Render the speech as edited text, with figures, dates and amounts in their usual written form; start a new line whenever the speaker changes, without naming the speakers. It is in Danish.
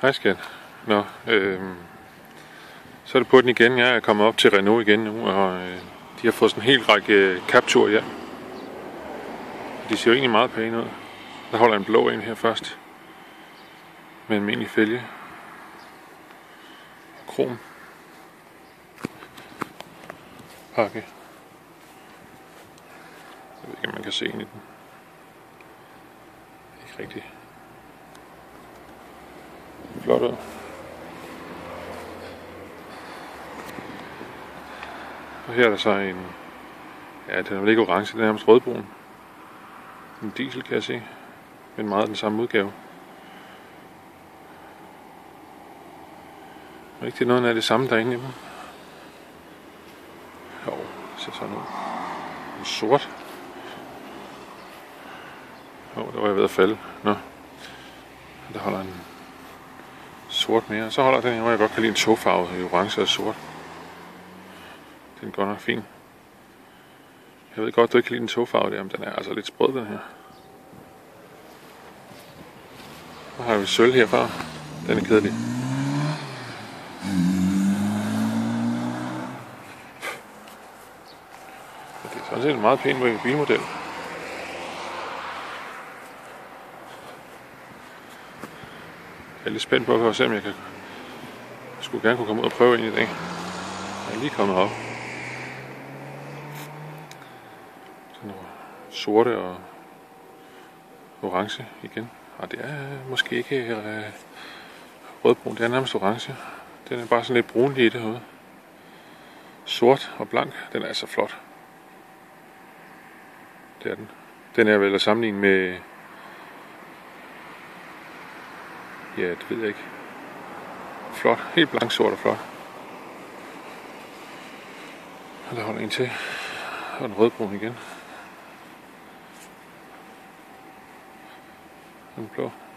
Hej skat. Nå, så er det på den igen. Jeg er kommet op til Renault igen nu, og de har fået sådan en hel række Captur hjem. De ser jo egentlig meget pæne ud. Der holder en blå en her først. Med en almindelig fælge. Krom. Pakke. Jeg ved ikke, om man kan se ind i den. Ikke rigtigt. Flot ud. Og her er der så en... Ja, den er vel ikke orange, den er nærmest rødbrun. En diesel, kan jeg se. Men meget den samme udgave. Og ikke det noget af det samme derinde i dem. Jo, det ser sådan ud. En sort. Jo, der var jeg ved at falde. Nå. Der holder en sort mere. Så holder den, hvor jeg godt kan lide en togfarve i orange og sort. Den er godt nok fin. Jeg ved godt, du ikke kan lide den togfarve der, men den er altså lidt sprød, den her. Så har vi sølv herfra. Den er kedelig. Det er sådan set en meget pæn bilmodel. Jeg er lidt spændt på at se, om jeg kan... Jeg skulle gerne kunne komme ud og prøve en i dag. Jeg er lige kommet op. Sådan nogle sorte og orange igen. Og det er måske ikke rødbrun, det er nærmest orange. Den er bare sådan lidt brunlig i det herude. Sort og blank, den er altså flot. Det er den. Den er vel at sammenligne med... Ja, det ved jeg ikke. Flot. Helt blank, sort og flot. Og der holder en til. Og den rødbrun igen. Den blå.